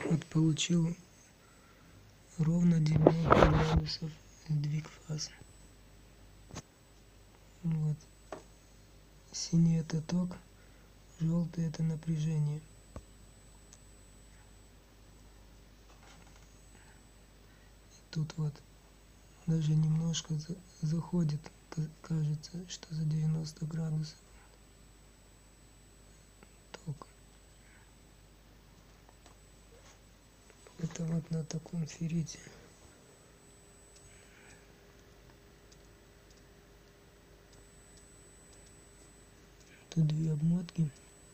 Вот получил ровно 90 градусов сдвиг фаз. Вот. Синий это ток, желтый это напряжение. И тут вот даже немножко заходит, кажется, что за 90 градусов ток. Это вот на таком феррите. Тут две обмотки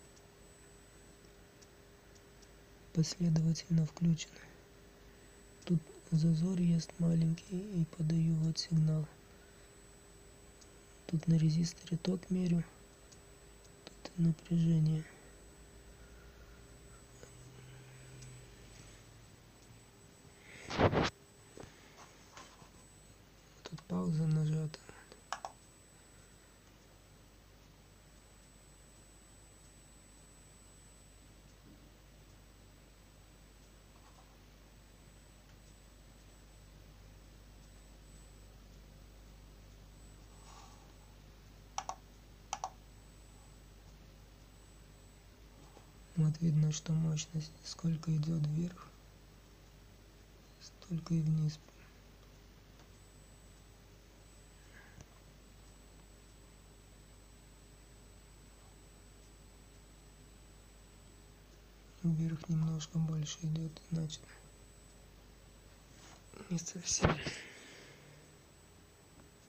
последовательно включены. Тут зазор есть маленький и подаю вот сигнал. Тут на резисторе ток мерю, тут напряжение. Тут пауза нажата. Вот видно, что мощность сколько идет вверх, столько и вниз. Вверх немножко больше идет, значит не совсем.